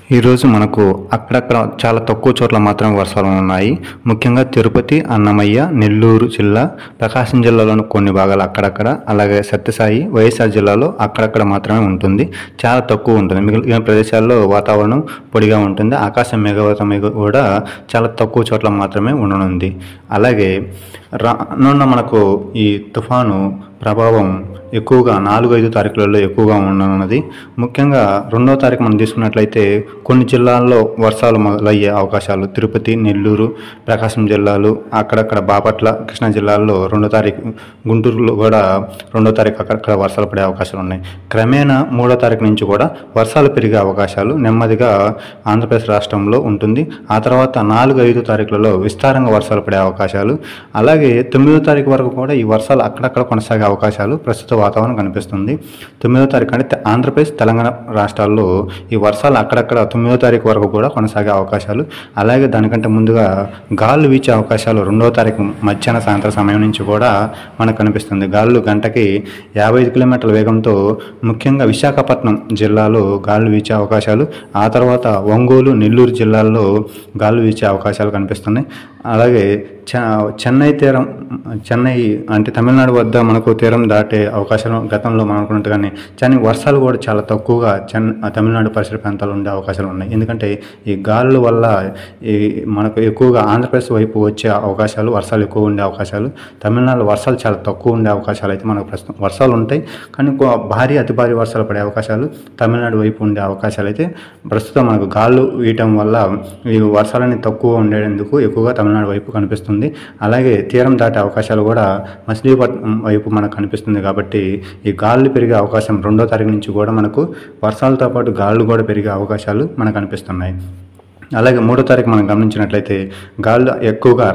ఈరోజు మనకు అక్కడక్కడ చాలా తక్కువ చోట్ల మాత్రమే వర్షాలు ఉన్నాయి. ముఖ్యంగా తిరుపతి, అన్నమయ్య, నెల్లూరు జిల్లా, ప్రకాశం జిల్లాలోని కొన్ని భాగాలు అక్కడక్కడ, అలాగే సత్యసాయి, వైఎస్ఆర్ జిల్లాలో అక్కడక్కడ మాత్రమే ఉంటుంది. చాలా తక్కువ ఉంటుంది. మిగిలిన ప్రదేశాల్లో వాతావరణం పొడిగా ఉంటుంది. ఆకాశం మేఘావృతం కూడా చాలా తక్కువ చోట్ల మాత్రమే ఉండనుంది. అలాగే రానున్న మనకు ఈ తుఫాను ప్రభావం ఎక్కువగా 4-5 తారీఖులలో ఎక్కువగా ఉండనున్నది. ముఖ్యంగా 2వ తారీఖు మనం తీసుకున్నట్లయితే కొన్ని జిల్లాల్లో వర్షాలు మొదలయ్యే అవకాశాలు, తిరుపతి, నెల్లూరు, ప్రకాశం జిల్లాలు, అక్కడక్కడ బాపట్ల, కృష్ణా జిల్లాల్లో 2వ తారీఖు, గుంటూరులో కూడా 2వ తారీఖు అక్కడక్కడ వర్షాలు పడే అవకాశాలు ఉన్నాయి. క్రమేణా 3వ తారీఖు నుంచి కూడా వర్షాలు పెరిగే అవకాశాలు నెమ్మదిగా ఆంధ్రప్రదేశ్ రాష్ట్రంలో ఉంటుంది. ఆ తర్వాత 4-5 తారీఖులలో విస్తారంగా వర్షాలు పడే అవకాశాలు, అలాగే 9వ తారీఖు వరకు కూడా ఈ వర్షాలు అక్కడక్కడ కొనసాగే అవకాశాలు ప్రస్తుత వాతావరణం కనిపిస్తుంది. 9వ తారీఖు అంటే ఆంధ్రప్రదేశ్, తెలంగాణ రాష్ట్రాల్లో ఈ వర్షాలు అక్కడక్కడ 9వ తారీఖు వరకు కూడా కొనసాగే అవకాశాలు, అలాగే దానికంటే ముందుగా గాలులు వీచే అవకాశాలు 2వ తారీఖు మధ్యాహ్న సాయంత్రం సమయం నుంచి కూడా మనకు కనిపిస్తుంది. గాలులు గంటకి 55 కిలోమీటర్ల వేగంతో ముఖ్యంగా విశాఖపట్నం జిల్లాలో గాలులు వీచే అవకాశాలు, ఆ తర్వాత ఒంగోలు, నెల్లూరు జిల్లాల్లో గాలులు వీచే అవకాశాలు కనిపిస్తున్నాయి. అలాగే చెన్నై అంటే తమిళనాడు వద్ద మనకు తీరం దాటే అవకాశాలు గతంలో మనం అనుకున్నట్టుగానే కానీ వర్షాలు కూడా చాలా తక్కువగా తమిళనాడు పరిసర ప్రాంతాల్లో ఉండే అవకాశాలు ఉన్నాయి. ఎందుకంటే ఈ గాలుల వల్ల ఈ మనకు ఎక్కువగా ఆంధ్రప్రదేశ్ వైపు వచ్చే అవకాశాలు, వర్షాలు ఎక్కువ ఉండే అవకాశాలు, తమిళనాడులో వర్షాలు చాలా తక్కువ ఉండే అవకాశాలు అయితే మనకు ప్రస్తుతం వర్షాలు ఉంటాయి. కానీ అతి భారీ వర్షాలు పడే అవకాశాలు తమిళనాడు వైపు ఉండే అవకాశాలు అయితే ప్రస్తుతం మనకు గాలు వీయటం వల్ల ఈ వర్షాలని తక్కువ ఉండేందుకు ఎక్కువగా తమిళనాడు వైపు కనిపిస్తుంది. అలాగే తీరం దాటే అవకాశాలు కూడా మచిలీపట్నం వైపు మనకు కనిపిస్తుంది. కాబట్టి ఈ గాలులు పెరిగే అవకాశం 2వ తారీఖు నుంచి కూడా మనకు వర్షాలతో పాటు గాలులు కూడా పెరిగే అవకాశాలు మనకు కనిపిస్తున్నాయి. అలాగే 3వ తారీఖు మనం గమనించినట్లయితే గాలులు ఎక్కువగా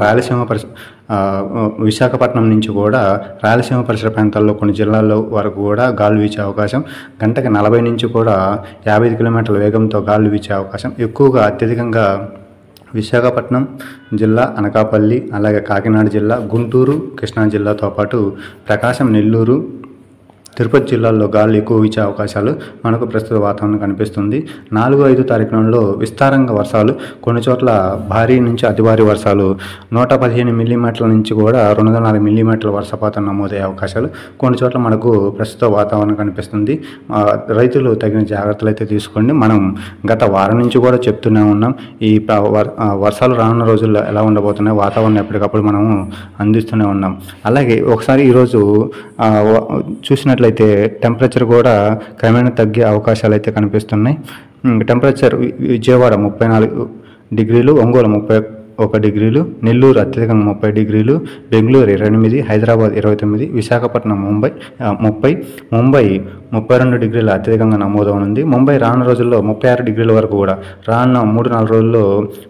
విశాఖపట్నం నుంచి కూడా రాయలసీమ పరిసర ప్రాంతాల్లో కొన్ని జిల్లాల్లో వరకు కూడా గాలులు వీచే అవకాశం, గంటకి 40 నుంచి కూడా 55 కిలోమీటర్ల వేగంతో గాలులు వీచే అవకాశం, ఎక్కువగా అత్యధికంగా విశాఖపట్నం జిల్లా, అనకాపల్లి, అలాగే కాకినాడ జిల్లా, గుంటూరు, కృష్ణా జిల్లాతో పాటు ప్రకాశం, నెల్లూరు, తిరుపతి జిల్లాల్లో గాలులు ఎక్కువ వీచే అవకాశాలు మనకు ప్రస్తుత వాతావరణం కనిపిస్తుంది. 4-5 తారీఖులలో విస్తారంగా వర్షాలు, కొన్ని చోట్ల భారీ నుంచి అతి భారీ వర్షాలు 115 మిల్లీమీటర్ల నుంచి కూడా 204 మిల్లీమీటర్ల వర్షపాతం నమోదయ్యే అవకాశాలు కొన్ని చోట్ల మనకు ప్రస్తుత వాతావరణం కనిపిస్తుంది. రైతులు తగిన జాగ్రత్తలు అయితే తీసుకోండి. మనం గత వారం నుంచి కూడా చెప్తూనే ఉన్నాం, ఈ వర్షాలు రానున్న రోజుల్లో ఎలా ఉండబోతున్నాయి, వాతావరణం ఎప్పటికప్పుడు మనము అందిస్తూనే ఉన్నాం. అలాగే ఒకసారి ఈరోజు చూసినట్లయితే టెంపరేచర్ కూడా క్రమేణా తగ్గే అవకాశాలు అయితే కనిపిస్తున్నాయి. టెంపరేచర్ విజయవాడ 34 డిగ్రీలు, ఒంగోలు 31 డిగ్రీలు, నెల్లూరు అత్యధికంగా 30 డిగ్రీలు, బెంగళూరు 28, హైదరాబాద్ 29, విశాఖపట్నం 30, ముంబై 32 డిగ్రీలు అత్యధికంగా నమోదవునుంది. ముంబై రానున్న రోజుల్లో 36 డిగ్రీల వరకు కూడా, రానున్న 3-4 రోజుల్లో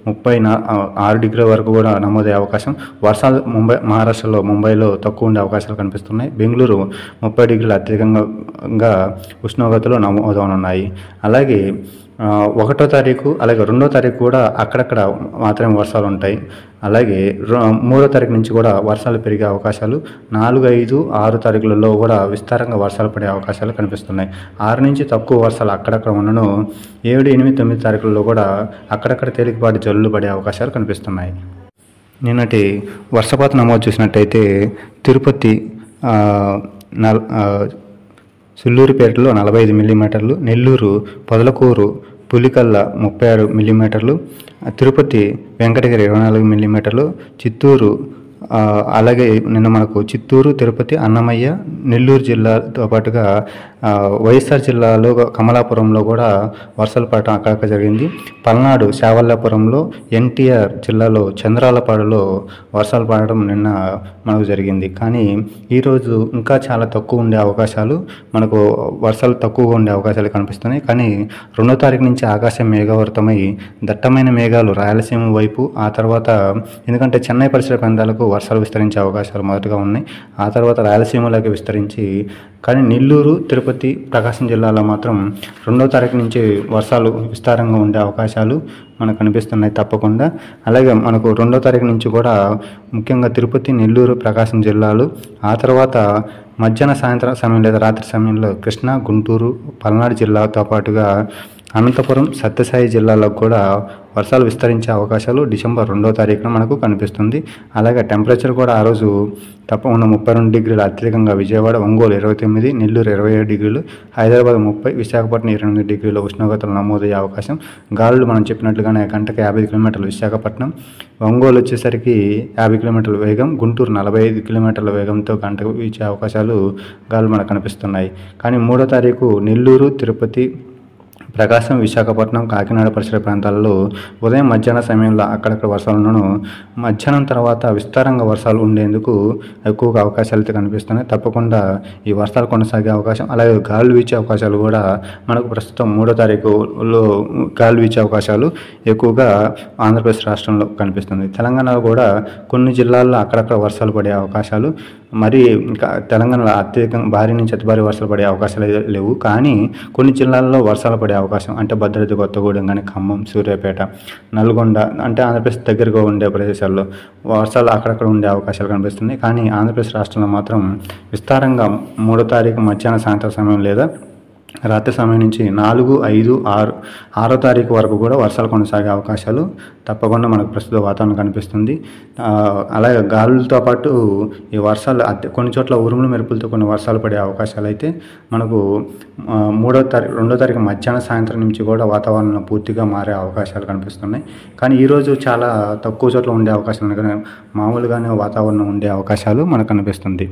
36 డిగ్రీల వరకు కూడా నమోదయ్యే అవకాశం. వర్షాలు మహారాష్ట్రలో ముంబైలో తక్కువ ఉండే అవకాశాలు కనిపిస్తున్నాయి. బెంగళూరు 30 డిగ్రీలు అత్యధికంగా ఉష్ణోగ్రతలు నమోదవనున్నాయి. అలాగే 1వ తారీఖు అలాగే 2వ తారీఖు కూడా అక్కడక్కడ మాత్రమే వర్షాలు ఉంటాయి. అలాగే 3వ తారీఖు నుంచి కూడా వర్షాలు పెరిగే అవకాశాలు, 4, 5, 6 తారీఖులలో కూడా విస్తారంగా వర్షాలు పడే అవకాశాలు కనిపిస్తున్నాయి. 6 నుంచి తక్కువ వర్షాలు అక్కడక్కడ ఉండను. 7, 8, 9 తారీఖులలో కూడా అక్కడక్కడ తేలికపాటి జల్లులు పడే అవకాశాలు కనిపిస్తున్నాయి. నిన్నటి వర్షపాతం నమోదు చూసినట్టయితే తిరుపతి సుల్లూరుపేటలో 45 మిల్లీమీటర్లు, నెల్లూరు పొదలకూరు పులికల్ల 36 మిల్లీమీటర్లు, తిరుపతి వెంకటగిరి 24 మిల్లీమీటర్లు, చిత్తూరు అలాగే నిన్న మనకు చిత్తూరు, తిరుపతి, అన్నమయ్య, నెల్లూరు జిల్లాతో పాటుగా వైఎస్ఆర్ జిల్లాలో కమలాపురంలో కూడా వర్షాలు పడటం అక్కడక్కడ జరిగింది. పల్నాడు శావల్యాపురంలో, ఎన్టీఆర్ జిల్లాలో చంద్రాలపాడులో వర్షాలు పడడం నిన్న మనకు జరిగింది. కానీ ఈరోజు ఇంకా చాలా తక్కువ ఉండే అవకాశాలు, మనకు వర్షాలు తక్కువగా ఉండే అవకాశాలు కనిపిస్తున్నాయి. కానీ 2వ తారీఖు నుంచి ఆకాశం మేఘావృతమై దట్టమైన మేఘాలు రాయలసీమ వైపు, ఆ తర్వాత ఎందుకంటే చెన్నై పరిసర ప్రాంతాలకు వర్షాలు విస్తరించే అవకాశాలు మొదటగా ఉన్నాయి. ఆ తర్వాత రాయలసీమలోకి విస్తరించి, కానీ నెల్లూరు, తిరుపతి, ప్రకాశం జిల్లాలో మాత్రం 2వ తారీఖు నుంచి వర్షాలు విస్తారంగా ఉండే అవకాశాలు మనకు కనిపిస్తున్నాయి తప్పకుండా. అలాగే మనకు 2వ తారీఖు నుంచి కూడా ముఖ్యంగా తిరుపతి, నెల్లూరు, ప్రకాశం జిల్లాలు, ఆ తర్వాత మధ్యాహ్న సాయంత్రం సమయం లేదా రాత్రి సమయంలో కృష్ణా, గుంటూరు, పల్నాడు జిల్లాతో పాటుగా అనంతపురం, సత్యసాయి జిల్లాలకు కూడా వర్షాలు విస్తరించే అవకాశాలు డిసెంబర్ 2వ తారీఖున మనకు కనిపిస్తుంది. అలాగే టెంపరేచర్ కూడా ఆ రోజు తప్పకుండా 32 డిగ్రీలు అత్యధికంగా విజయవాడ, ఒంగోలు 29, నెల్లూరు 27 డిగ్రీలు, హైదరాబాద్ 30, విశాఖపట్నం 28 డిగ్రీల ఉష్ణోగ్రతలు నమోదయ్యే అవకాశం. గాలులు మనం చెప్పినట్లుగానే గంటకు 50 కిలోమీటర్లు విశాఖపట్నం, ఒంగోలు వచ్చేసరికి 50 కిలోమీటర్ల వేగం, గుంటూరు 45 కిలోమీటర్ల వేగంతో గంటకు వీచే అవకాశాలు గాలులు మనకు కనిపిస్తున్నాయి. కానీ 3వ తారీఖు నెల్లూరు, తిరుపతి, ప్రకాశం, విశాఖపట్నం, కాకినాడ పరిసర ప్రాంతాల్లో ఉదయం మధ్యాహ్న సమయంలో అక్కడక్కడ వర్షాలను, మధ్యాహ్నం తర్వాత విస్తారంగా వర్షాలు ఉండేందుకు ఎక్కువగా అవకాశాలు అయితే కనిపిస్తున్నాయి. తప్పకుండా ఈ వర్షాలు కొనసాగే అవకాశం, అలాగే గాలులు వీచే అవకాశాలు కూడా మనకు ప్రస్తుతం 3వ తారీఖులో గాలి వీచే అవకాశాలు ఎక్కువగా ఆంధ్రప్రదేశ్ రాష్ట్రంలో కనిపిస్తుంది. తెలంగాణలో కూడా కొన్ని జిల్లాల్లో అక్కడక్కడ వర్షాలు పడే అవకాశాలు, మరి ఇంకా తెలంగాణలో అత్యధికంగా భారీ నుంచి అతి భారీ వర్షాలు పడే అవకాశాలు లేవు. కానీ కొన్ని జిల్లాల్లో వర్షాలు పడే అవకాశం, అంటే భద్రాద్రి కొత్తగూడెం కానీ, ఖమ్మం, సూర్యాపేట, నల్గొండ, అంటే ఆంధ్రప్రదేశ్ దగ్గరగా ఉండే ప్రదేశాల్లో వర్షాలు అక్కడక్కడ ఉండే అవకాశాలు కనిపిస్తున్నాయి. కానీ ఆంధ్రప్రదేశ్ రాష్ట్రంలో మాత్రం విస్తారంగా 3వ తారీఖు మధ్యాహ్న సాయంత్రం సమయం లేదా రాత్రి సమయం నుంచి 4, 5, 6, 6వ తారీఖు వరకు కూడా వర్షాలు కొనసాగే అవకాశాలు తప్పకుండా మనకు ప్రస్తుత వాతావరణం కనిపిస్తుంది. అలాగే గాలులతో పాటు ఈ వర్షాలు కొన్ని చోట్ల ఉరుములు మెరుపులతో కొన్ని వర్షాలు పడే అవకాశాలు అయితే మనకు 2వ తారీఖు మధ్యాహ్న సాయంత్రం నుంచి కూడా వాతావరణం పూర్తిగా మారే అవకాశాలు కనిపిస్తున్నాయి. కానీ ఈరోజు చాలా తక్కువ చోట్ల ఉండే అవకాశం కానీ మామూలుగానే వాతావరణం ఉండే అవకాశాలు మనకు కనిపిస్తుంది.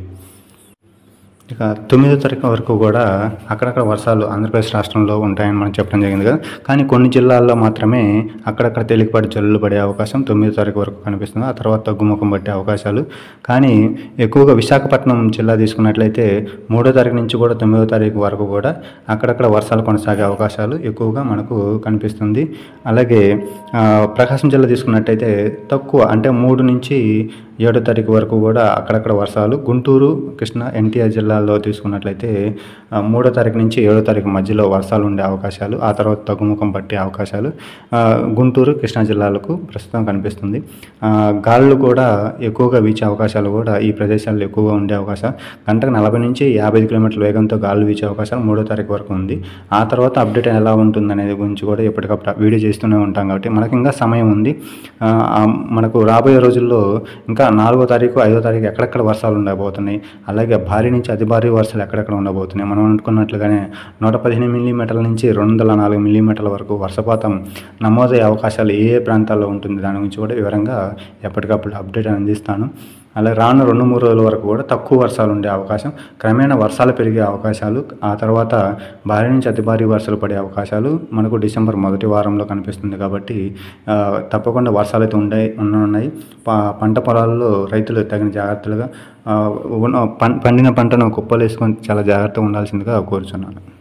ఇక 9వ తారీఖు వరకు కూడా అక్కడక్కడ వర్షాలు ఆంధ్రప్రదేశ్ రాష్ట్రంలో ఉంటాయని మనం చెప్పడం జరిగింది కదా. కానీ కొన్ని జిల్లాల్లో మాత్రమే అక్కడక్కడ తేలికపాటి జల్లులు పడే అవకాశం 9వ తారీఖు వరకు కనిపిస్తుంది. ఆ తర్వాత తగ్గుముఖం పట్టే అవకాశాలు. కానీ ఎక్కువగా విశాఖపట్నం జిల్లా తీసుకున్నట్లయితే 3వ తారీఖు నుంచి కూడా 9వ తారీఖు వరకు కూడా అక్కడక్కడ వర్షాలు కొనసాగే అవకాశాలు ఎక్కువగా మనకు కనిపిస్తుంది. అలాగే ప్రకాశం జిల్లా తీసుకున్నట్టయితే తక్కువ, అంటే 3 నుంచి 7వ తారీఖు వరకు కూడా అక్కడక్కడ వర్షాలు. గుంటూరు, కృష్ణా, ఎన్టీఆర్ జిల్లాల్లో తీసుకున్నట్లయితే 3వ తారీఖు నుంచి 7వ తారీఖు మధ్యలో వర్షాలు ఉండే అవకాశాలు, ఆ తర్వాత తగ్గుముఖం పట్టే అవకాశాలు గుంటూరు, కృష్ణా జిల్లాలకు ప్రస్తుతం కనిపిస్తుంది. గాలులు కూడా ఎక్కువగా వీచే అవకాశాలు కూడా ఈ ప్రదేశాల్లో ఎక్కువగా ఉండే అవకాశం. గంటకు 40 నుంచి 55 కిలోమీటర్ల వేగంతో గాలులు వీచే అవకాశాలు 3వ తారీఖు వరకు ఉంది. ఆ తర్వాత అప్డేట్ ఎలా ఉంటుంది అనేది గురించి కూడా ఎప్పటికప్పుడు వీడియో చేస్తూనే ఉంటాం కాబట్టి మనకు ఇంకా సమయం ఉంది. మనకు రాబోయే రోజుల్లో ఇంకా 4వ తారీఖు, 5వ తారీఖు ఎక్కడెక్కడ వర్షాలు ఉండబోతున్నాయి, అలాగే భారీ నుంచి అతి భారీ వర్షాలు ఎక్కడెక్కడ ఉండబోతున్నాయి. మనం అనుకున్నట్లుగానే 115 మిల్లీమీటర్ల నుంచి 204 మిల్లీమీటర్ల వరకు వర్షపాతం నమోదయ్యే అవకాశాలు ఏ ప్రాంతాల్లో ఉంటుంది దాని గురించి కూడా వివరంగా ఎప్పటికప్పుడు అప్డేట్ అందిస్తాను. అలాగే రాను 2-3 రోజుల వరకు కూడా తక్కువ వర్షాలు ఉండే అవకాశం, క్రమేణా వర్షాలు పెరిగే అవకాశాలు, ఆ తర్వాత భారీ నుంచి అతి భారీ వర్షాలు పడే అవకాశాలు మనకు డిసెంబర్ మొదటి వారంలో కనిపిస్తుంది. కాబట్టి తప్పకుండా వర్షాలు అయితే ఉన్నాయి. పంట పొలాల్లో రైతులు తగిన జాగ్రత్తలుగా పండిన పంటను కుప్పలేసుకొని చాలా జాగ్రత్తగా ఉండాల్సిందిగా కోరుచున్నాను.